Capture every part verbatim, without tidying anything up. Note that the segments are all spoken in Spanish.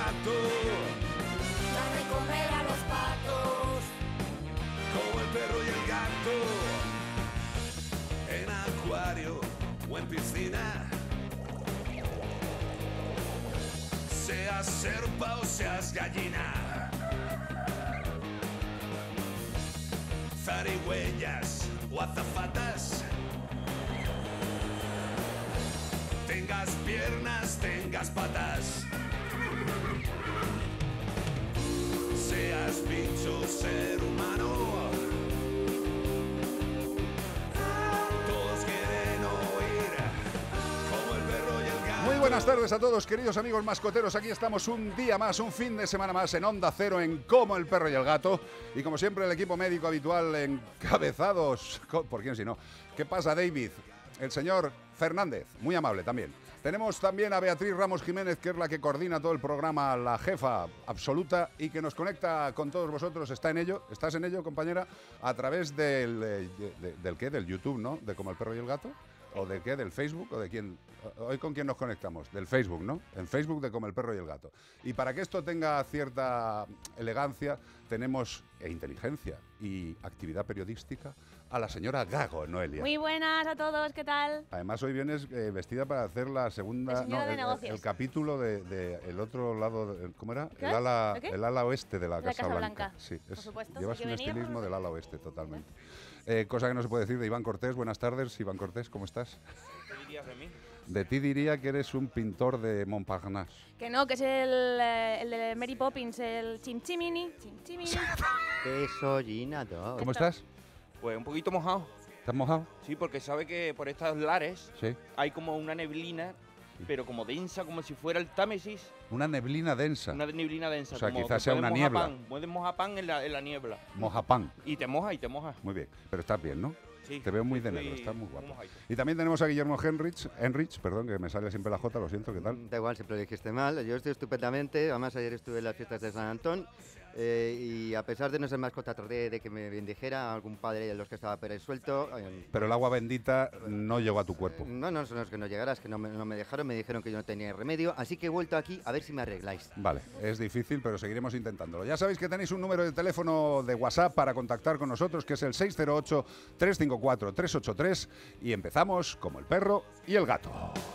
gato. Da de comer a los patos. Como el perro y el gato. En acuario o en piscina. Seas serpa o seas gallina. Zarigüeyas o azafatas. Tengas piernas, tengas patas. Seas bicho, ser humano. Todos quieren oír como el perro y el gato. Muy buenas tardes a todos, queridos amigos mascoteros. Aquí estamos un día más, un fin de semana más en Onda Cero en Como el Perro y el Gato. Y como siempre el equipo médico habitual encabezados... ¿Por quién si no? ¿Qué pasa, David? El señor Fernández, muy amable también. Tenemos también a Beatriz Ramos Jiménez, que es la que coordina todo el programa, la jefa absoluta y que nos conecta con todos vosotros. Está en ello, ¿estás en ello, compañera? A través del... Eh, de, ¿Del qué? Del YouTube, ¿no? De Como el Perro y el Gato. ¿O de qué? ¿Del Facebook? ¿O de quién? ¿Hoy con quién nos conectamos? Del Facebook, ¿no? En Facebook de Como el Perro y el Gato. Y para que esto tenga cierta elegancia, tenemos e inteligencia y actividad periodística a la señora Gago, Noelia. Muy buenas a todos, ¿qué tal? Además, hoy vienes eh, vestida para hacer la segunda... No, el, el, el capítulo de, de el otro lado... De, ¿Cómo era? ¿Qué? El ala, ¿El qué? el ala oeste de la, La Casa, Casa Blanca. Blanca. Sí, Por es, supuesto, llevas hay que un venir, estilismo ¿no? del ala oeste, totalmente. Eh, cosa que no se puede decir de Iván Cortés. Buenas tardes, Iván Cortés, ¿cómo estás? ¿Qué dirías de mí? De ti diría que eres un pintor de Montparnasse. Que no, que es el, eh, el de Mary Poppins, el chimchimini, chimchimini. Desollinado. ¿Cómo estás? Pues un poquito mojado. ¿Estás mojado? Sí, porque sabe que por estos lares Sí. hay como una neblina, pero como densa, como si fuera el Támesis. Una neblina densa. Una neblina densa. O sea, como quizás que sea puedes una mojar niebla. pan, puedes mojar pan en la, en la niebla. Mojapán. Y te moja, y te moja. Muy bien. Pero estás bien, ¿no? Sí. Te veo muy de Estoy negro, estás muy guapo. mojadito. Y también tenemos a Guillermo Henrich, Henrich, perdón, que me sale siempre la J, lo siento, ¿qué tal? Da igual, siempre lo dijiste mal. Yo estoy estupendamente. Además, ayer estuve en las fiestas de San Antón. Eh, y a pesar de no ser mascota, traté de que me bendijera algún padre de los que estaba por ahí suelto. Eh, Pero el agua bendita no llegó a tu cuerpo. No, no, no es que no llegara, es que no me, no me dejaron, me dijeron que yo no tenía remedio. Así que he vuelto aquí a ver si me arregláis. Vale, es difícil, pero seguiremos intentándolo. Ya sabéis que tenéis un número de teléfono de WhatsApp para contactar con nosotros, que es el seis cero ocho, tres cinco cuatro, tres ocho tres. Y empezamos como el perro y el gato.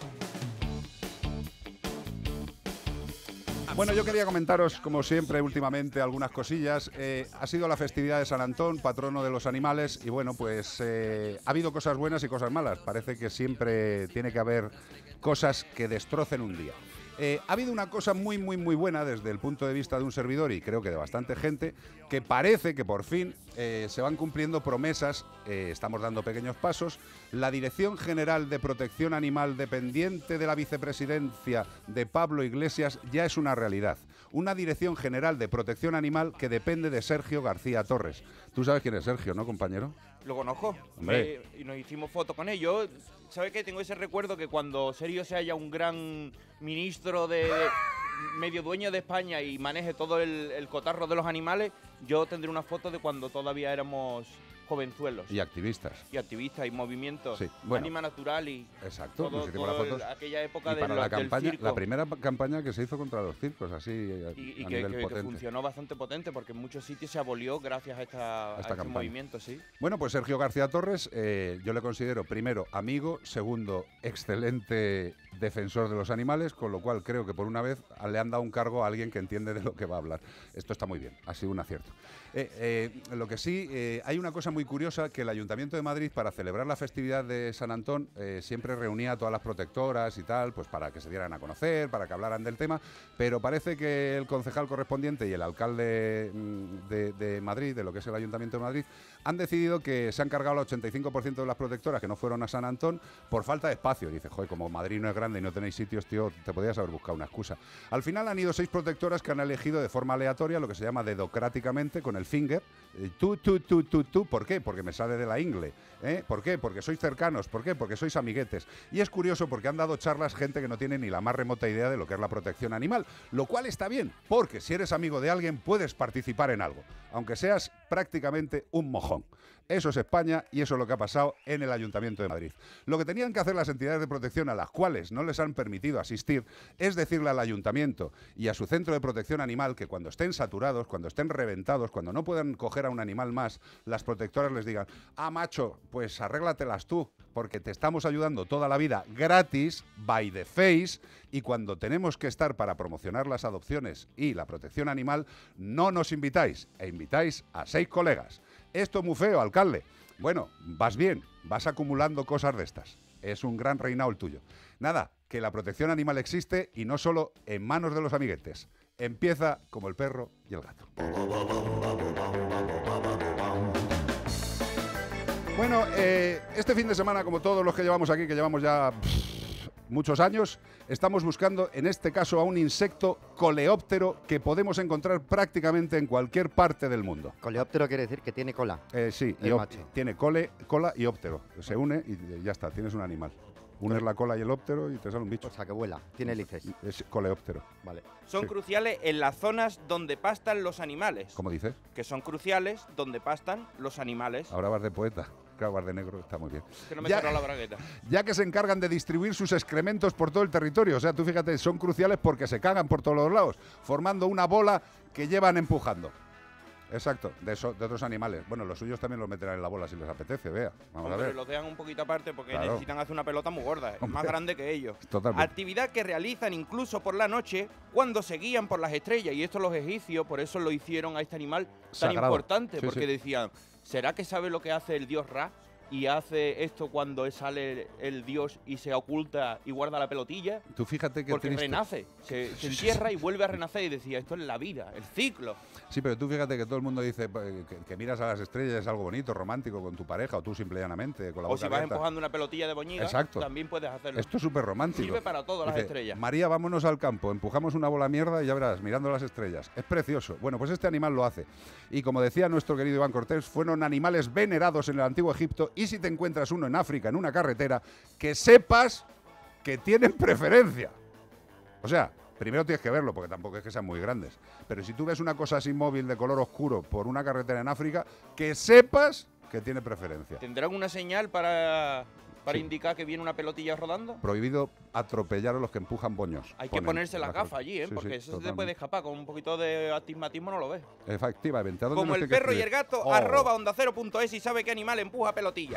Bueno, yo quería comentaros, como siempre, últimamente, algunas cosillas. Eh, ha sido la festividad de San Antón, patrono de los animales, y bueno, pues eh, ha habido cosas buenas y cosas malas. Parece que siempre tiene que haber cosas que destrocen un día. Eh, ha habido una cosa muy, muy, muy buena desde el punto de vista de un servidor y creo que de bastante gente, que parece que por fin eh, se van cumpliendo promesas, eh, estamos dando pequeños pasos. La Dirección General de Protección Animal, dependiente de la vicepresidencia de Pablo Iglesias, ya es una realidad. Una Dirección General de Protección Animal que depende de Sergio García Torres. Tú sabes quién es Sergio, ¿no, compañero? Lo conozco. Hombre. Me- y nos hicimos fotos con él. Yo, ¿sabes qué? Tengo ese recuerdo que cuando Sergio se haya un gran ministro de... medio dueño de España y maneje todo el, el cotarro de los animales, yo tendré una foto de cuando todavía éramos jovenzuelos. Y activistas. Y activistas y movimientos. Sí, bueno. Anima Natural y Exacto, todo, nos hicimos todo las fotos. el- aquella época Y de para lo- la del campaña, circo. la primera pa- campaña que se hizo contra los circos, así a, y, y a que, nivel que- que potente. funcionó bastante potente porque en muchos sitios se abolió gracias a, esta, A a esta este campaña. movimiento, sí. Bueno, pues Sergio García Torres, eh, yo le considero primero amigo, segundo excelente defensor de los animales, con lo cual creo que por una vez le han dado un cargo a alguien que entiende de lo que va a hablar. Esto está muy bien, ha sido un acierto. Eh, eh, lo que sí, eh, hay una cosa muy curiosa, que el Ayuntamiento de Madrid, para celebrar la festividad de San Antón, eh, siempre reunía a todas las protectoras y tal, pues para que se dieran a conocer, para que hablaran del tema, pero parece que el concejal correspondiente y el alcalde mm, de, de Madrid, de lo que es el Ayuntamiento de Madrid, han decidido que se han cargado el ochenta y cinco por ciento de las protectoras que no fueron a San Antón por falta de espacio. Y dice, joder, como Madrid no es grande y no tenéis sitios, tío, te podías haber buscado una excusa. Al final han ido seis protectoras que han elegido de forma aleatoria, lo que se llama dedocráticamente, con el finger. Eh, tú, tú, tú, tú, tú. ¿Por qué? Porque me sale de la ingle. ¿Eh? ¿Por qué? Porque sois cercanos. ¿Por qué? Porque sois amiguetes. Y es curioso porque han dado charlas gente que no tiene ni la más remota idea de lo que es la protección animal, lo cual está bien, porque si eres amigo de alguien puedes participar en algo, aunque seas prácticamente un mojón. Eso es España y eso es lo que ha pasado en el Ayuntamiento de Madrid. Lo que tenían que hacer las entidades de protección a las cuales no les han permitido asistir es decirle al Ayuntamiento y a su centro de protección animal que cuando estén saturados, cuando estén reventados, cuando no puedan coger a un animal más, las protectoras les digan: ah, macho, pues arréglatelas tú, porque te estamos ayudando toda la vida gratis, by the face, y cuando tenemos que estar para promocionar las adopciones y la protección animal, no nos invitáis, e invitáis a seis colegas. Esto es muy feo, alcalde. Bueno, vas bien, vas acumulando cosas de estas. Es un gran reinado el tuyo. Nada, que la protección animal existe y no solo en manos de los amiguetes. Empieza como el perro y el gato. Bueno, eh, este fin de semana, como todos los que llevamos aquí, que llevamos ya pff, muchos años, estamos buscando, en este caso, a un insecto coleóptero que podemos encontrar prácticamente en cualquier parte del mundo. Coleóptero quiere decir que tiene cola. Eh, sí, El y op- macho. tiene cole, cola y óptero. Se une y ya está, tienes un animal. Unes la cola y el óptero y te sale un bicho. O sea, que vuela, tiene hélices. Es coleóptero. Vale. Son Sí. cruciales en las zonas donde pastan los animales. ¿Cómo dices? Que son cruciales donde pastan los animales. Ahora vas de poeta. Claro, vas de negro, está muy bien. Que no me Ya- cerró la bragueta. Ya que se encargan de distribuir sus excrementos por todo el territorio. O sea, tú fíjate, son cruciales porque se cagan por todos los lados, formando una bola que llevan empujando. Exacto, de, eso, de otros animales. Bueno, los suyos también los meterán en la bola si les apetece, vea. Vamos Hombre, a ver. los dejan un poquito aparte porque Claro. necesitan hacer una pelota muy gorda, es Hombre. más grande que ellos. Totalmente. Actividad que realizan incluso por la noche cuando se guían por las estrellas. Y esto los egipcios, por eso lo hicieron a este animal tan Sagrado. importante, Sí, porque sí. decían, ¿será que sabe lo que hace el dios Ra? Y hace esto cuando sale el dios y se oculta y guarda la pelotilla. Tú fíjate que Porque triste. renace, se, se Sí, sí, entierra y vuelve a renacer. Y decía, esto es la vida, el ciclo. Sí, pero tú fíjate que todo el mundo dice pues, que, que miras a las estrellas, es algo bonito, romántico con tu pareja o tú simple y llanamente con la O boca si vas abierta. empujando una pelotilla de boñiga, Exacto. también puedes hacerlo. Esto es súper romántico. Sirve para todas las Dice, estrellas. María, vámonos al campo, empujamos una bola mierda y ya verás, mirando las estrellas. Es precioso. Bueno, pues este animal lo hace. Y como decía nuestro querido Iván Cortés, fueron animales venerados en el antiguo Egipto y si te encuentras uno en África, en una carretera, que sepas que tienen preferencia. O sea, primero tienes que verlo, porque tampoco es que sean muy grandes. Pero si tú ves una cosa así móvil de color oscuro por una carretera en África, que sepas que tiene preferencia. ¿Tendrán una señal para, para Sí. indicar que viene una pelotilla rodando? Prohibido atropellar a los que empujan boños. Hay que Ponen ponerse las las gafas cosas. allí, ¿eh? Sí, Porque sí, eso se te totalmente. puede escapar. Con un poquito de astigmatismo no lo ves. Efectivamente. ¿a dónde Como nos el tiene que perro y el escribir? gato, Oh. arroba onda cero punto es y sabe qué animal empuja pelotillas.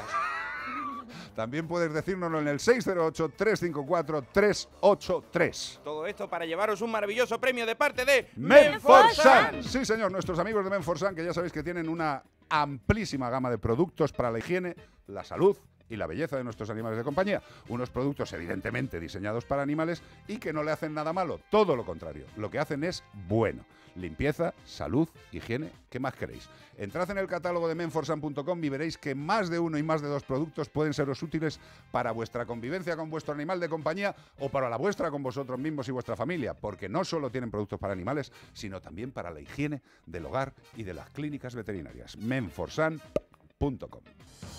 También puedes decírnoslo en el seis cero ocho, tres cinco cuatro, tres ocho tres. Todo esto para llevaros un maravilloso premio de parte de Menforsan. Sí, señor, nuestros amigos de Menforsan, que ya sabéis que tienen una amplísima gama de productos para la higiene, la salud y la belleza de nuestros animales de compañía. Unos productos evidentemente diseñados para animales y que no le hacen nada malo, todo lo contrario. Lo que hacen es bueno. Limpieza, salud, higiene, ¿qué más queréis? Entrad en el catálogo de menforsan punto com y veréis que más de uno y más de dos productos pueden seros útiles para vuestra convivencia con vuestro animal de compañía o para la vuestra con vosotros mismos y vuestra familia, porque no solo tienen productos para animales, sino también para la higiene del hogar y de las clínicas veterinarias. menforsan punto com.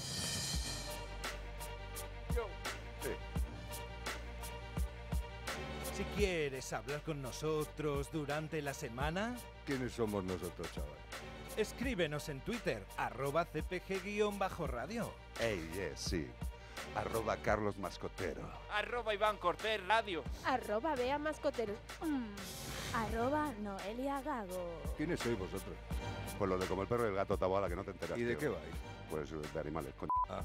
Si quieres hablar con nosotros durante la semana, ¿Quiénes somos nosotros, chaval? escríbenos en Twitter, arroba cpg-radio. Ey, yes, sí. Arroba Carlos Mascotero. Arroba Iván Cortés Radio. Arroba Bea Mascoteros. Mm. Arroba Noelia Gago. ¿Quiénes sois vosotros? Pues lo de como el perro y el gato, Taboada, que no te enteras. ¿Y de tío. qué vais? Pues de animales, coño. Ah.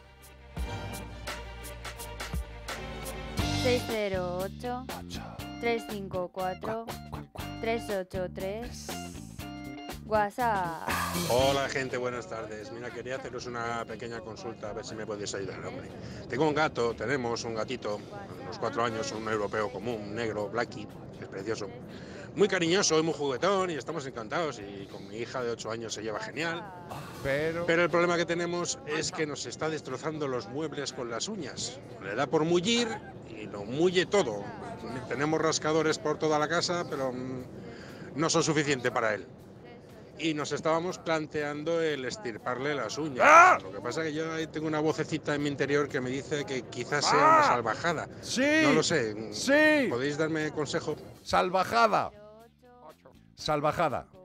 seis cero ocho, tres cinco cuatro, tres ocho tres. WhatsApp. Hola gente, buenas tardes. Mira, quería haceros una pequeña consulta, a ver si me podéis ayudar, hombre. Tengo un gato, tenemos un gatito, unos cuatro años, un europeo común, un negro, Blackie, que es precioso. Muy cariñoso y muy juguetón y estamos encantados y con mi hija de ocho años se lleva genial. Pero... Pero el problema que tenemos es que nos está destrozando los muebles con las uñas. Le da por mullir y lo mulle todo. Tenemos rascadores por toda la casa, pero mm, no son suficientes para él. Y nos estábamos planteando el estirparle las uñas. ¡Ah! Lo que pasa es que yo ahí tengo una vocecita en mi interior que me dice que quizás sea una salvajada. ¡Sí! No lo sé. ¡Sí! ¿Podéis darme consejo? Salvajada. Salvajada.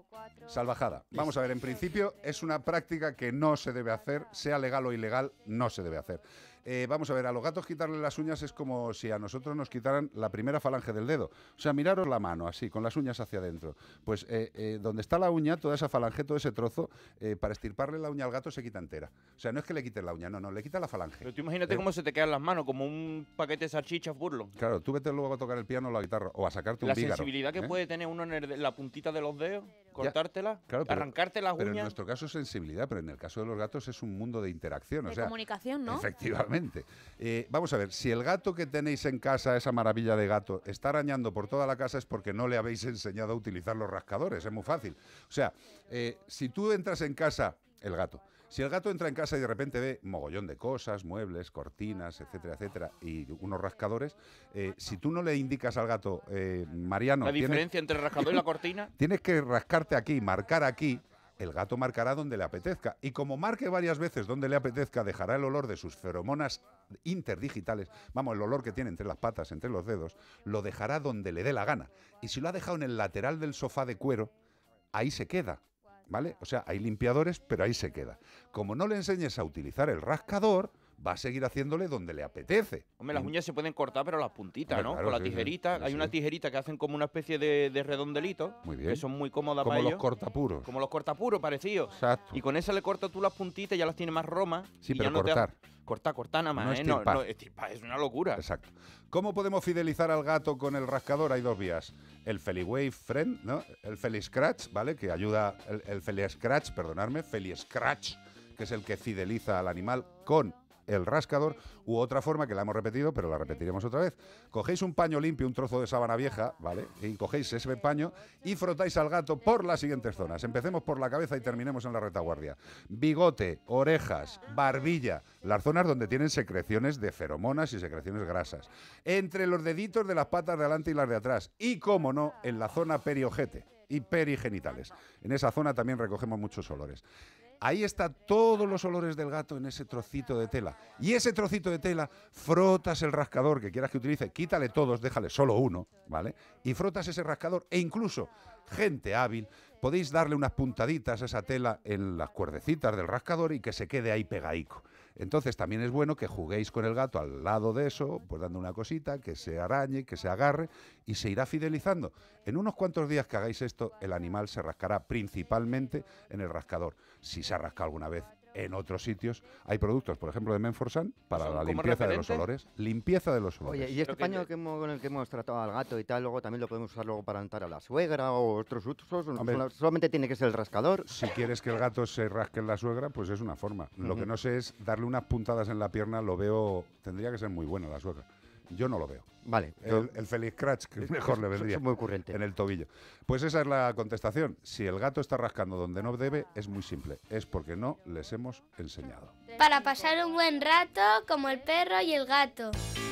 Salvajada. Vamos a ver, en principio es una práctica que no se debe hacer, sea legal o ilegal, no se debe hacer. Eh, vamos a ver, a los gatos quitarle las uñas es como si a nosotros nos quitaran la primera falange del dedo. O sea, miraros la mano así, con las uñas hacia adentro. Pues eh, eh, donde está la uña, toda esa falange, todo ese trozo, eh, para estirparle la uña al gato se quita entera. O sea, no es que le quites la uña, no, no, le quita la falange. Pero tú imagínate Eh, cómo se te quedan las manos, como un paquete de salchichas burlon. Claro, tú vete luego a tocar el piano o la guitarra, o a sacarte un La vígaro. sensibilidad que ¿eh? puede tener uno en el- la puntita de los dedos, cortártela, Claro, pero- arrancarte las Pero en uñas. nuestro caso es sensibilidad, pero en el caso de los gatos es un mundo de interacción. De o sea, comunicación, ¿no? Efectivamente. Eh, vamos a ver, si el gato que tenéis en casa, esa maravilla de gato, está arañando por toda la casa es porque no le habéis enseñado a utilizar los rascadores, es muy fácil. O sea, eh, si tú entras en casa, el gato, si el gato entra en casa y de repente ve mogollón de cosas, muebles, cortinas, etcétera, etcétera, y unos rascadores, eh, si tú no le indicas al gato, eh, Mariano, la tienes- diferencia entre el rascador y la cortina. tienes que rascarte aquí, marcar aquí, el gato marcará donde le apetezca. Y como marque varias veces donde le apetezca, dejará el olor de sus feromonas interdigitales, vamos, el olor que tiene entre las patas, entre los dedos, lo dejará donde le dé la gana. Y si lo ha dejado en el lateral del sofá de cuero, ahí se queda, ¿vale? O sea, hay limpiadores, pero ahí se queda. Como no le enseñes a utilizar el rascador, va a seguir haciéndole donde le apetece. Hombre, las Y- uñas se pueden cortar, pero las puntitas, Claro, ¿no? claro, Con la sí, sí. tijerita. Sí, Hay sí. una tijerita que hacen como una especie de, de redondelito, Muy bien. que son muy cómodas Como para los ellos. cortapuros. Como los cortapuros, parecidos. Exacto. Y con esa le cortas tú las puntitas y ya las tienes más romas. Sí, y pero ya no te ha- cortar. Cortar, cortar nada más, No ¿eh? No, estirpar. no, estirpar es una locura. Exacto. ¿Cómo podemos fidelizar al gato con el rascador? Hay dos vías. El Feliwave Friend, ¿no? El Feli Scratch, ¿vale? Que ayuda, el, el Feli Scratch, perdonadme, Feli Scratch, que es el que fideliza al animal con el rascador, u otra forma que la hemos repetido, pero la repetiremos otra vez. Cogéis un paño limpio, un trozo de sábana vieja, ¿vale? Y cogéis ese paño y frotáis al gato por las siguientes zonas. Empecemos por la cabeza y terminemos en la retaguardia. Bigote, orejas, barbilla, las zonas donde tienen secreciones de feromonas y secreciones grasas. Entre los deditos de las patas de adelante y las de atrás. Y, cómo no, en la zona periojete y perigenitales. En esa zona también recogemos muchos olores. Ahí está todos los olores del gato en ese trocito de tela. Y ese trocito de tela, frotas el rascador que quieras que utilice, quítale todos, déjale solo uno, ¿vale? Y frotas ese rascador e incluso, gente hábil, podéis darle unas puntaditas a esa tela en las cuerdecitas del rascador y que se quede ahí pegaico. Entonces también es bueno que juguéis con el gato al lado de eso, pues dando una cosita, que se arañe, que se agarre y se irá fidelizando. En unos cuantos días que hagáis esto, el animal se rascará principalmente en el rascador. Si se ha rascado alguna vez en otros sitios, hay productos, por ejemplo, de Menforsan para ¿Son la como limpieza de los referentes? olores. Limpieza de los olores. Oye, y este Creo que paño te- que hemos- con el que hemos tratado al gato y tal, luego también lo podemos usar luego para untar a la suegra o otros usos. Hombre. Sola- solamente tiene que ser el rascador. Si quieres que el gato se rasque en la suegra, pues es una forma. Lo que Ujú. no sé es darle unas puntadas en la pierna, lo veo, tendría que ser muy buena la suegra. Yo no lo veo. Vale. El, el Feliz Scratch, que mejor le es- vendría. es muy ocurrente. En el tobillo. Pues esa es la contestación. Si el gato está rascando donde no debe, es muy simple. Es porque no les hemos enseñado. Para pasar un buen rato como el perro y el gato.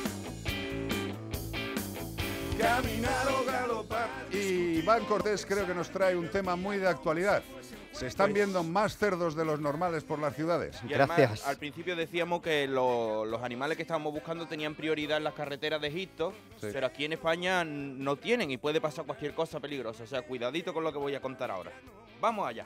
Caminar o galopar. Y Iván Cortés creo que nos trae un tema muy de actualidad. Se están Pues- viendo más cerdos de los normales por las ciudades. Y además, Gracias. al principio decíamos que lo- los animales que estábamos buscando tenían prioridad en las carreteras de Egipto, Sí. pero aquí en España n- no tienen y puede pasar cualquier cosa peligrosa. O sea, cuidadito con lo que voy a contar ahora. Vamos allá.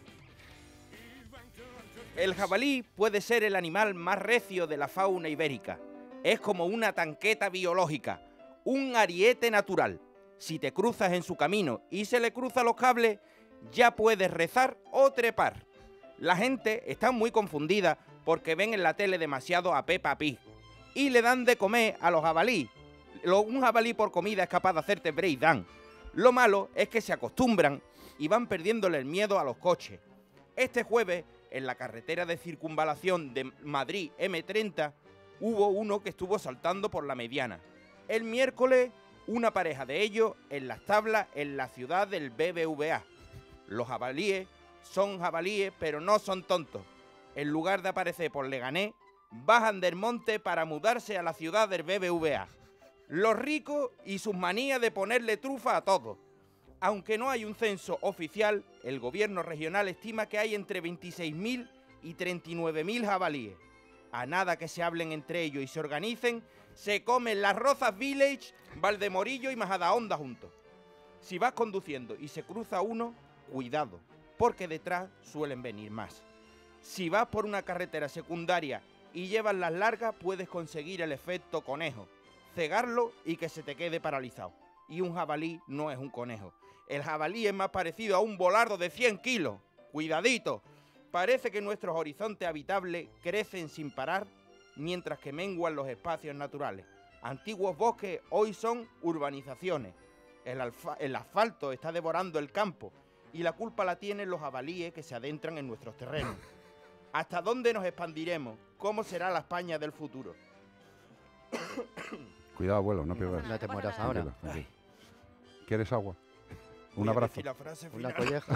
El jabalí puede ser el animal más recio de la fauna ibérica. Es como una tanqueta biológica, un ariete natural. Si te cruzas en su camino y se le cruzan los cables, ya puedes rezar o trepar. La gente está muy confundida porque ven en la tele demasiado a Peppa Pig y le dan de comer a los jabalí. Lo- un jabalí por comida es capaz de hacerte breakdown. Lo malo es que se acostumbran y van perdiéndole el miedo a los coches. Este jueves, en la carretera de circunvalación de Madrid eme treinta, hubo uno que estuvo saltando por la mediana. El miércoles, una pareja de ellos en las tablas en la ciudad del be be ve a. Los jabalíes son jabalíes, pero no son tontos. En lugar de aparecer por Leganés, bajan del monte para mudarse a la ciudad del be be ve a. Los ricos y sus manías de ponerle trufa a todo. Aunque no hay un censo oficial, el gobierno regional estima que hay entre veintiséis mil y treinta y nueve mil jabalíes. A nada que se hablen entre ellos y se organicen, se comen las Rozas Village, Valdemorillo y Majadahonda juntos. Si vas conduciendo y se cruza uno, cuidado, porque detrás suelen venir más. Si vas por una carretera secundaria y llevas las largas, puedes conseguir el efecto conejo, cegarlo y que se te quede paralizado. Y un jabalí no es un conejo. El jabalí es más parecido a un volardo de cien kilos. ¡Cuidadito! Parece que nuestros horizontes habitables crecen sin parar, mientras que menguan los espacios naturales. Antiguos bosques hoy son urbanizaciones. El, alfa- el asfalto está devorando el campo y la culpa la tienen los jabalíes que se adentran en nuestros terrenos. ¿Hasta dónde nos expandiremos? ¿Cómo será la España del futuro? Cuidado, abuelo, no pierdas. No te mueras Tranquilo, ahora. tranquilo. ¿Quieres agua? Un Voy a abrazo. decir la frase Una final. colleja.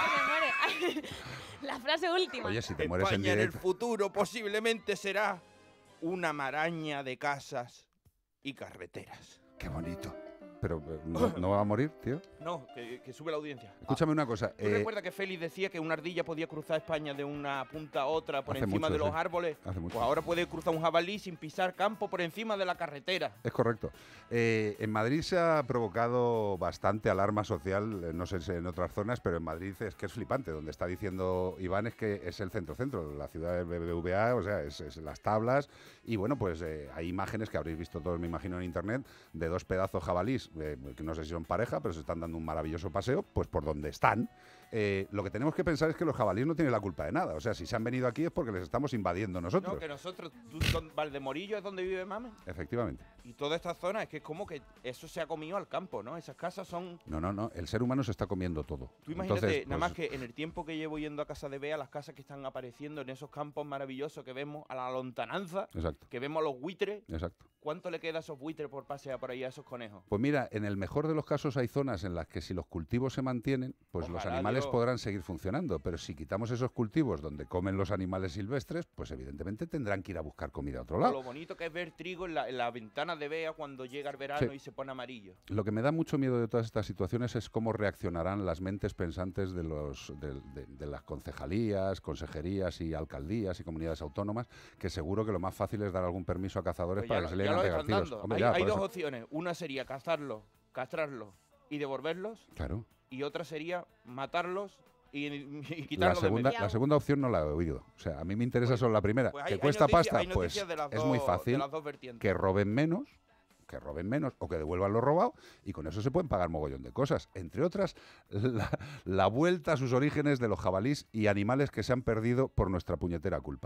Se muere. La frase última. Oye, si te mueres en España en el directo. futuro posiblemente será una maraña de casas y carreteras. Qué bonito. Pero eh, ¿no, no va a morir, tío? No, que, que sube la audiencia. Escúchame una cosa. ¿Tú eh, recuerdas que Félix decía que una ardilla podía cruzar España de una punta a otra por Hace encima mucho, de los sí. árboles? Hace mucho. Pues ahora puede cruzar un jabalí sin pisar campo por encima de la carretera. Es correcto. Eh, en Madrid se ha provocado bastante alarma social, eh, no sé si en otras zonas, pero en Madrid es que es flipante. Donde está diciendo Iván es que es el centro-centro, la ciudad del B B V A, o sea, es, es las tablas. Y bueno, pues eh, hay imágenes que habréis visto todos, me imagino, en internet, de dos pedazos jabalís, eh, que no sé si son pareja, pero se están dando un maravilloso paseo, pues por donde están. Eh, lo que tenemos que pensar es que los jabalíes no tienen la culpa de nada. O sea, si se han venido aquí es porque les estamos invadiendo nosotros. No, que nosotros, tú, don- Valdemorillo es donde vive Mamen. Efectivamente. Y toda esta zona es que es como que eso se ha comido al campo, ¿no? Esas casas son... No, no, no. El ser humano se está comiendo todo. Tú imagínate, Entonces, nada pues, más que en el tiempo que llevo yendo a casa de Bea, las casas que están apareciendo en esos campos maravillosos que vemos a la lontananza, Exacto, que vemos a los buitres, exacto. ¿cuánto le queda a esos buitres por pasear por ahí a esos conejos? Pues mira, en el mejor de los casos hay zonas en las que si los cultivos se mantienen, pues los Ojalá, animales Dios. podrán seguir funcionando. Pero si quitamos esos cultivos donde comen los animales silvestres, pues evidentemente tendrán que ir a buscar comida a otro Lo lado. bonito que es ver trigo en la, en la ventana de Bea cuando llega el verano Sí. y se pone amarillo. Lo que me da mucho miedo de todas estas situaciones es cómo reaccionarán las mentes pensantes de, los, de, de- de las concejalías, consejerías y alcaldías y comunidades autónomas, que seguro que lo más fácil es dar algún permiso a cazadores Pues para ya que se lo- le ya hagan lo pegar están tiros. dando. Hombre, Hay, ya, hay por dos eso. opciones. Una sería cazarlos, castrarlos y devolverlos. Claro. Y otra sería matarlos y, y La quitarlos segunda, de medio. la segunda opción no la he oído. O sea, a mí me interesa Pues- solo la primera. Pues que hay- hay cuesta noticias- pasta, hay pues noticias de las es dos- muy de fácil las dos vertientes. que roben menos, que roben menos o que devuelvan lo robado y con eso se pueden pagar mogollón de cosas. Entre otras, la, la vuelta a sus orígenes de los jabalís y animales que se han perdido por nuestra puñetera culpa.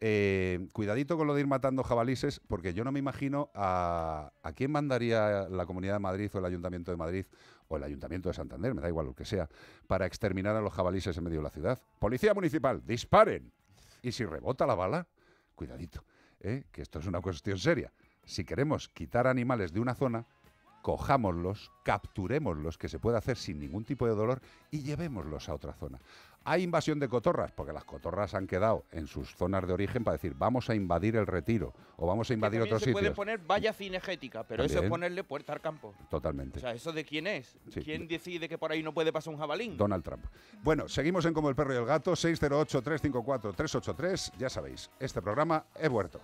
Eh, cuidadito con lo de ir matando jabalíes, porque yo no me imagino a, a quién mandaría la Comunidad de Madrid o el Ayuntamiento de Madrid o el Ayuntamiento de Santander, me da igual lo que sea, para exterminar a los jabalíes en medio de la ciudad. Policía municipal, disparen. Y si rebota la bala, cuidadito, ¿eh? Que esto es una cuestión seria. Si queremos quitar animales de una zona, cojámoslos, capturémoslos, que se puede hacer sin ningún tipo de dolor, y llevémoslos a otra zona. ¿Hay invasión de cotorras? Porque las cotorras han quedado en sus zonas de origen para decir, vamos a invadir el Retiro, o vamos a Que invadir también otros se puede sitios. poner valla cinegética, pero eso es También. ponerle puerta al campo. Totalmente. O sea, ¿eso de quién es? Sí. ¿Quién decide que por ahí no puede pasar un jabalín? Donald Trump. Bueno, seguimos en Como el Perro y el Gato, seis cero ocho, tres cinco cuatro, tres ocho tres. Ya sabéis, este programa es vuelto.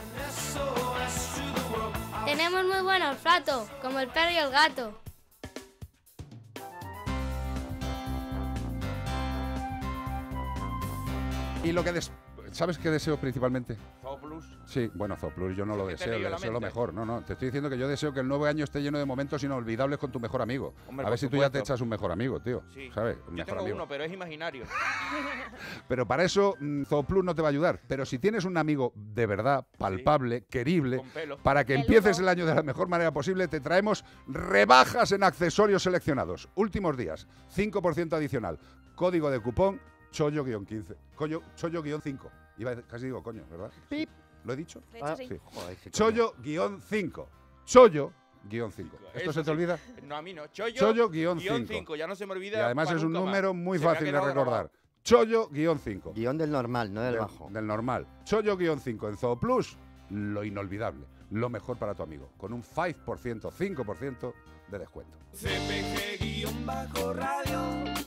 Tenemos muy buen olfato, como el perro y el gato. Y lo que des- ¿Sabes qué deseo principalmente? Zooplus. Sí, bueno, Zooplus yo no lo ¿Qué te deseo, leyó le la deseo lo mente? mejor. No, no, te estoy diciendo que yo deseo que el nuevo año esté lleno de momentos inolvidables con tu mejor amigo. Hombre, a por ver si tú ya te supuesto. echas un mejor amigo, tío. Sí. ¿Sabes? Un Yo mejor tengo amigo. uno, pero es imaginario. Pero para eso mm, Zooplus no te va a ayudar. Pero si tienes un amigo de verdad, palpable, querible, Con pelo. para que Peludo. empieces el año de la mejor manera posible, te traemos rebajas en accesorios seleccionados. Últimos días, cinco por ciento adicional. Código de cupón chollo quince. Coño, chollo cinco. Iba a decir- casi digo coño, ¿verdad? Pip. ¿Lo he dicho? De hecho, Ah, sí. Sí. Joder, sí, coño. chollo cinco. Chollo cinco. ¿Esto Eso se te sí. olvida? No, a mí no. Chollo, Chollo guión cinco. cinco. Ya no se me olvida. Y además pa' es un nunca más. número muy Se me ha fácil de quedado recordar. grabado. Chollo cinco. Guión del normal, no del Del- bajo. Del normal. Chollo cinco en Zooplus, lo inolvidable, lo mejor para tu amigo, con un cinco por ciento, cinco por ciento de descuento. C P G-radio.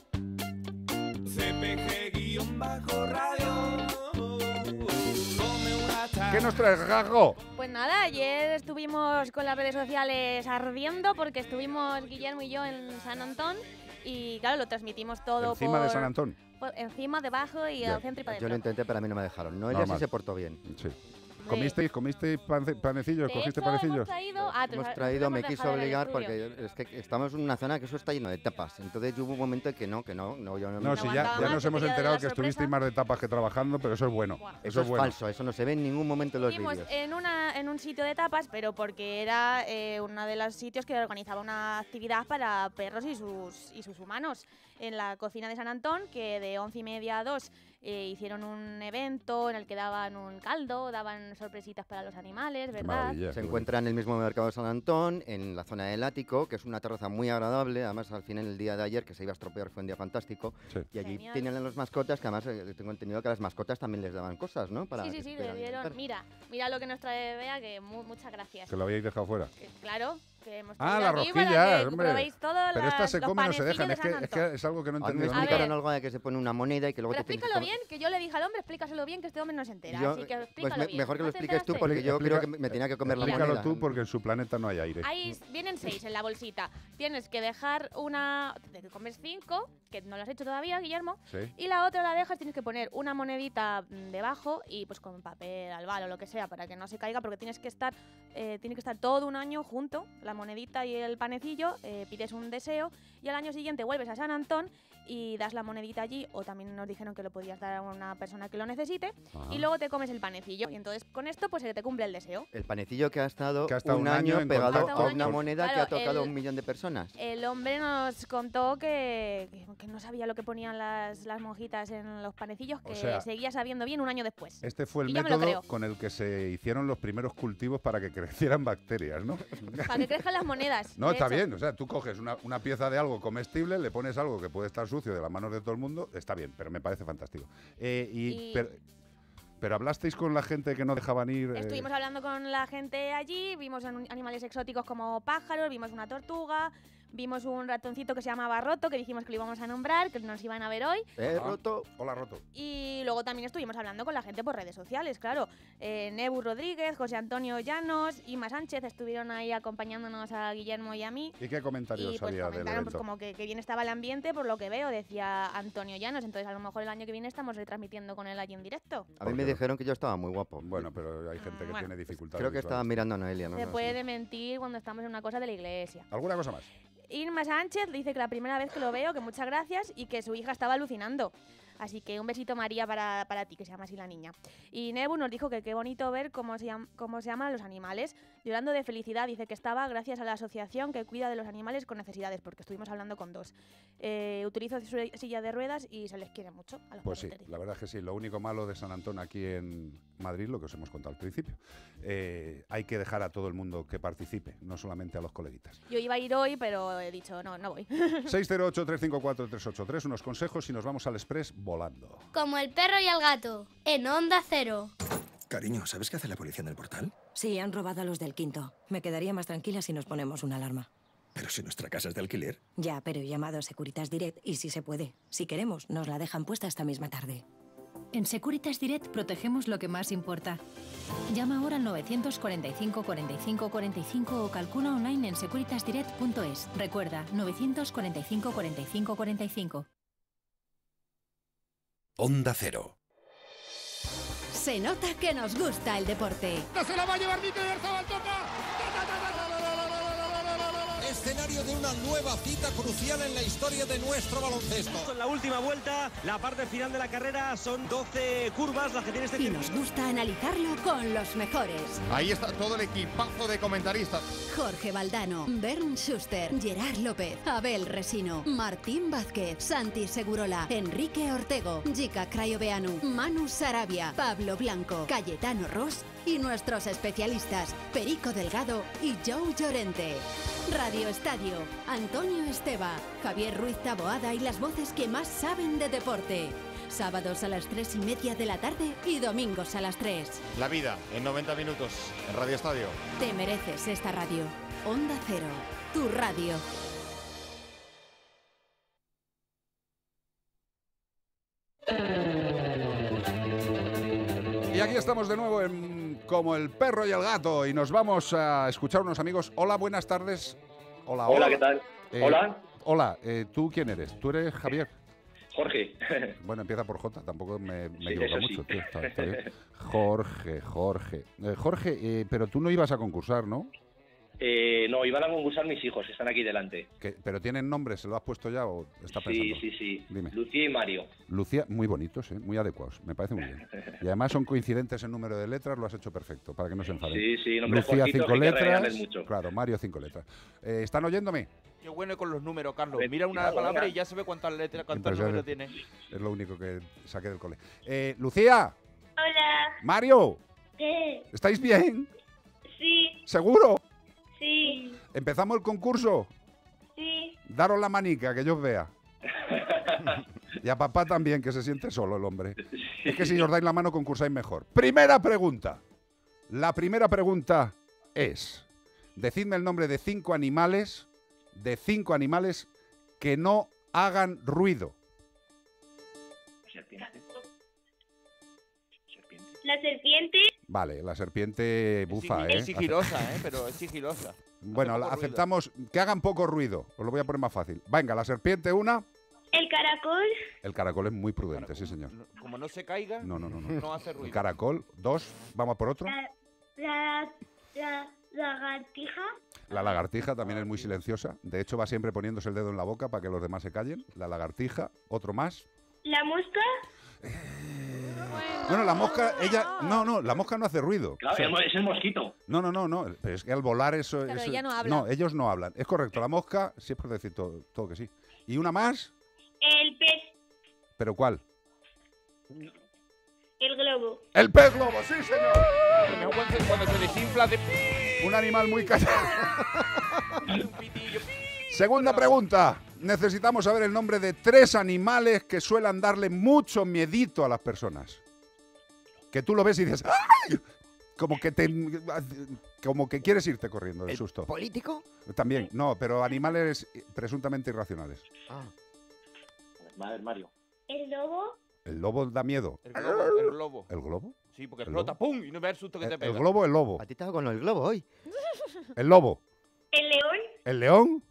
C P G-radio. Come una ¿Qué nos traes, Gago? Pues nada, ayer estuvimos con las redes sociales ardiendo porque estuvimos Guillermo y yo en San Antón y claro, lo transmitimos todo Encima por, de San Antón. por encima, debajo y Ya. al centro y para Yo lo adentro. intenté, pero a mí no me dejaron. Noelia Normal. sí se portó bien. Sí. ¿Comisteis, comisteis pane- panecillos? De ¿Cogiste hecho, panecillos? hemos traído... Ah, tú- Hemos nosotros traído, me hemos quiso dejado en el obligar estudio. porque es que estamos en una zona que eso está lleno de tapas. Entonces yo hubo un momento en que no, que no, no, yo no, No, me- si No ya, aguantaba ya más, nos que hemos quería dar enterado la que estuvisteis sorpresa. más de tapas que trabajando, pero eso es bueno. Buah. Eso, Eso es es bueno. falso, eso no se ve en ningún momento en los Estuvimos vídeos. en, una, en un sitio de tapas, pero porque era eh, uno de los sitios que organizaba una actividad para perros y sus, y sus humanos. En la cocina de San Antón, que de once y media a dos eh, hicieron un evento en el que daban un caldo, daban sorpresitas para los animales, Qué ¿verdad? maravilla. Se qué encuentra en el mismo mercado de San Antón, en la zona del Ático, que es una terraza muy agradable. Además, al final, el día de ayer, que se iba a estropear, fue un día fantástico. Sí. Y allí Genial. tienen a las mascotas, que además eh, tengo entendido que a las mascotas también les daban cosas, ¿no? Para Sí, sí, que sí, le pudieran dieron... alimentar. Mira, mira lo que nos trae Bea, que mu- muchas gracias. Que lo habíais dejado fuera. Eh, Claro, que hemos Ah, traído las aquí para rosquillas, que hombre. probéis todo Pero las- estas se los comen o se panecillos dejan. de Es San que, es Antón. que es algo que no he A mí me entendido. A explicaron ver. algo de que se pone una moneda y que luego Pero te tienes explícalo que... bien, que yo le dije al hombre, explícaselo bien, que este hombre no se entera. Yo- así que pues explícalo me- bien. mejor que lo ¿No te expliques tú enteraste? porque yo Explica- creo que me tenía que comer la Explícalo moneda. tú porque en su planeta no hay aire. Ahí vienen seis en la bolsita. Tienes que dejar una... Te comes cinco, que no lo has hecho todavía, Guillermo. Sí. Y la otra la dejas, tienes que poner una monedita mm, debajo y pues con papel albal o lo que sea para que no se caiga porque tienes que estar eh, tiene que estar todo un año junto, la monedita y el panecillo, eh, pides un deseo y al año siguiente vuelves a San Antón y das la monedita allí o también nos dijeron que lo podías dar a una persona que lo necesite Ajá. y luego te comes el panecillo y entonces con esto pues se te cumple el deseo. El panecillo que ha estado, Que ha estado un, un año año en pegado contacto a con- una moneda que Claro, ha tocado a el- un millón de personas. El hombre nos contó que, que, que no sabía lo que ponían las, las monjitas en los panecillos, O que sea, seguía sabiendo bien un año después. Este fue el Y yo me lo método creo. con el que se hicieron los primeros cultivos para que crecieran bacterias, ¿no? Para que crezcan las monedas. No, de está hecho. bien. O sea, tú coges una, una pieza de algo comestible, le pones algo que puede estar sucio de las manos de todo el mundo, está bien, pero me parece fantástico. Eh, y, Y- Pero, pero hablasteis con la gente que no dejaban ir. eh, Estuvimos hablando con la gente allí, vimos an- animales exóticos como pájaros, vimos una tortuga, vimos un ratoncito que se llamaba Roto, que dijimos que lo íbamos a nombrar, que nos iban a ver hoy. He Ajá. roto. Hola, Roto. Y luego también estuvimos hablando con la gente por redes sociales, claro. Eh, Nebu Rodríguez, José Antonio Llanos, Ima Sánchez estuvieron ahí acompañándonos a Guillermo y a mí. ¿Y qué comentarios Y pues había del comentaron pues, evento? como que, que bien estaba el ambiente, por lo que veo, decía Antonio Llanos. Entonces a lo mejor el año que viene estamos retransmitiendo con él allí en directo. A mí me Porque- dijeron que yo estaba muy guapo. Bueno, pero hay gente que Bueno. tiene dificultades. Creo que estaba visuales. mirando a Noelia, ¿no? Se No, puede sí. mentir cuando estamos en una cosa de la iglesia. ¿Alguna cosa más? Irma Sánchez dice que la primera vez que lo veo, que muchas gracias y que su hija estaba alucinando. Así que un besito María para, para ti, que se llama así la niña. Y Nebu nos dijo que qué bonito ver cómo se, llam- cómo se llaman los animales. Llorando de felicidad, dice que estaba gracias a la asociación que cuida de los animales con necesidades, porque estuvimos hablando con dos. Eh, utilizo su silla de ruedas y se les quiere mucho a los Pues sí, perretes, dice. la verdad es que sí. Lo único malo de San Antón aquí en Madrid, lo que os hemos contado al principio, eh, hay que dejar a todo el mundo que participe, no solamente a los coleguitas. Yo iba a ir hoy, pero he dicho, no, no voy. seis cero ocho, tres cinco cuatro, tres ocho tres, unos consejos y nos vamos al Express volando. Como el perro y el gato, en Onda Cero. Cariño, ¿sabes qué hace la policía en el portal? Sí, han robado a los del quinto. Me quedaría más tranquila si nos ponemos una alarma. Pero si nuestra casa es de alquiler. Ya, pero he llamado a Securitas Direct y si se puede. Si queremos, nos la dejan puesta esta misma tarde. En Securitas Direct protegemos lo que más importa. Llama ahora al novecientos cuarenta y cinco, cuarenta y cinco, cuarenta y cinco o calcula online en securitas direct punto es. Recuerda, novecientos cuarenta y cinco, cuarenta y cinco, cuarenta y cinco. Onda Cero. Se nota que nos gusta el deporte. ¡No se la va a llevar Mikel Oyarzabal, toca! Escenario de una nueva cita crucial en la historia de nuestro baloncesto. En la última vuelta, la parte final de la carrera, son doce curvas las que tiene este Y nos gusta analizarlo con los mejores. Ahí está todo el equipazo de comentaristas. Jorge Valdano, Bern Schuster, Gerard López, Abel Resino, Martín Vázquez, Santi Segurola, Enrique Ortego, Jica Crayoveanu, Manu Sarabia, Pablo Blanco, Cayetano Ross y nuestros especialistas Perico Delgado y Joe Llorente. Radio Estadio, Antonio Esteba, Javier Ruiz Taboada y las voces que más saben de deporte. Sábados a las tres y media de la tarde y domingos a las tres. La vida en noventa minutos en Radio Estadio. Te mereces esta radio. Onda Cero, tu radio. Y aquí estamos de nuevo en como el perro y el gato. Y nos vamos a escuchar unos amigos. Hola, buenas tardes. Hola, Hola, ¿qué tal? Eh, Hola. Hola, eh, ¿tú quién eres? ¿Tú eres Javier? Jorge. Bueno, empieza por J, tampoco me, me Sí, equivoco eso mucho. sí. Tío, está- está bien. Jorge, Jorge. Eh, Jorge, eh, pero tú no ibas a concursar, ¿no? Eh, no, iban a concursar mis hijos, están aquí delante. Que- ¿Pero tienen nombre? ¿Se lo has puesto ya o está pensando? Sí, sí, sí. Dime. Lucía y Mario. Lucía, muy bonitos, ¿eh? Muy adecuados, me parece muy bien. Y además son coincidentes en número de letras, lo has hecho perfecto, para que no se enfaden. Sí, sí, nombre Lucía, cortito, cinco que hay que letras. regalarles mucho. Claro, Mario, cinco letras. Eh, ¿Están oyéndome? Qué bueno con los números, Carlos. Mira una claro, palabra venga. y ya se ve cuántas letras, cuántos números tiene. Es lo único que saqué del cole. Eh, Lucía, Hola. Mario, ¿Qué? ¿estáis bien? Sí, ¿Seguro? sí, ¿Empezamos el concurso? sí. Daros la manica, que yo os vea. Y a papá también, que se siente solo el hombre. Es que si os dais la mano concursáis mejor. Primera pregunta. La primera pregunta es, decidme el nombre de cinco animales, de cinco animales que no hagan ruido. La serpiente, Vale, la serpiente bufa, ¿eh? Es sigilosa, ¿eh? Pero es sigilosa. Bueno, Hace la- poco ruido. aceptamos que hagan poco ruido. Os lo voy a poner más fácil. Venga, la serpiente una. el caracol, El caracol es muy prudente, sí, señor. Como no se caiga, No, no, no, no. no hace El ruido. caracol, dos. Vamos por otro. la, la, la lagartija, La lagartija también es muy silenciosa. De hecho, va siempre poniéndose el dedo en la boca para que los demás se callen. La lagartija, otro más. la mosca, Bueno, la mosca, ella... No, no, la mosca no hace ruido. Claro, O sea, el mo- es el mosquito. no, no, no, no. Pero es que al volar eso... Pero eso- ella no habla. No, ellos no hablan. Es correcto. La mosca, sí es por decir todo, todo que sí. ¿Y una más? el pez, ¿Pero cuál? el globo. ¡El pez globo! ¡Sí, señor! Mejor cuando, cuando se desinfla de... Un animal muy callado. Segunda pregunta. Necesitamos saber el nombre de tres animales que suelen darle mucho miedito a las personas. Que tú lo ves y dices ¡ay! Como que te, como que quieres irte corriendo del susto. ¿Político? También, no, pero animales presuntamente irracionales. Ah. A ver, Mario. El lobo, El lobo da miedo. El globo, el globo. ¿El globo? Sí, porque ¿El explota, lobo? ¡pum! Y no ve el susto que El, te el pega. globo, el lobo. A ti te hago con el globo hoy. El lobo. el león El león.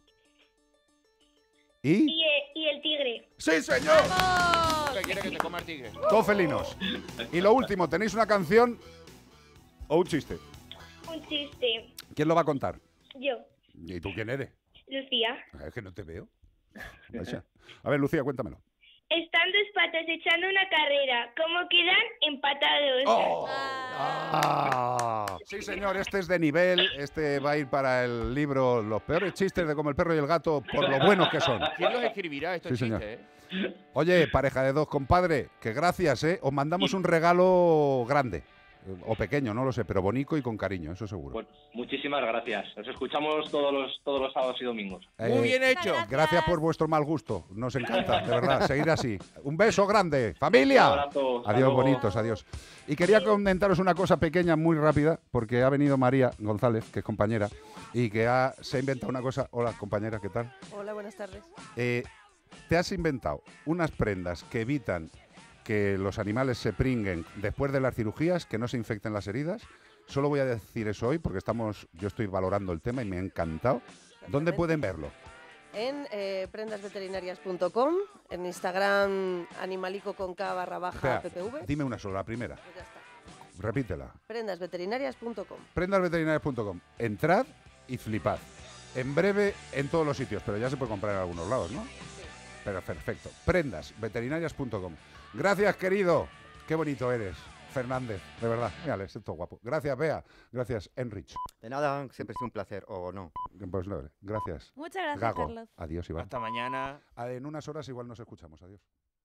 ¿Y? y el, y el tigre. ¡Sí, señor! Que quiere que te coma el tigre. Todos felinos. Y lo último, ¿tenéis una canción o un chiste? Un chiste. ¿Quién lo va a contar? Yo, ¿Y tú quién eres? Lucía. Es que no te veo. Vaya. A ver, Lucía, cuéntamelo. Están dos patas echando una carrera. ¿Cómo quedan? Empatados. ¡Oh! Ah. Sí, señor, este es de nivel. Este va a ir para el libro Los peores chistes de Como el perro y el gato por lo buenos que son. ¿Quién los escribirá estos Sí, señor. chistes, eh? Oye, pareja de dos, compadre, que gracias, ¿eh? Os mandamos un regalo grande. O pequeño, no lo sé, pero bonito y con cariño, eso seguro. Pues muchísimas gracias. Nos escuchamos todos los, todos los sábados y domingos. Eh, hecho. Gracias por vuestro mal gusto. Nos encanta, de verdad, seguir así. Un beso grande. ¡Familia! Un abrazo, hasta Adiós, luego. bonitos, adiós. Y quería comentaros una cosa pequeña, muy rápida, porque ha venido María González, que es compañera, y que ha, se ha inventado una cosa. Hola, compañera, ¿qué tal? Hola, buenas tardes. Eh, te has inventado unas prendas que evitan que los animales se pringuen después de las cirugías, que no se infecten las heridas. Solo voy a decir eso hoy porque estamos, yo estoy valorando el tema y me ha encantado. ¿Dónde pueden verlo? En eh, prendasveterinarias punto com, en Instagram animalico con K barra baja Espera, ppv. dime una sola, la primera. Pues ya está. Repítela. prendasveterinarias punto com. prendasveterinarias punto com. Entrad y flipad. En breve en todos los sitios, pero ya se puede comprar en algunos lados, ¿no? Pero perfecto. prendasveterinarias punto com. Gracias, querido. Qué bonito eres, Fernández. De verdad. Mírale, es todo guapo. Gracias, Bea. Gracias, Enrich. De nada, siempre es un placer, o no. Pues no, gracias. Muchas gracias, Gago. Carlos. Adiós, Iván. Hasta mañana. En unas horas igual nos escuchamos. Adiós.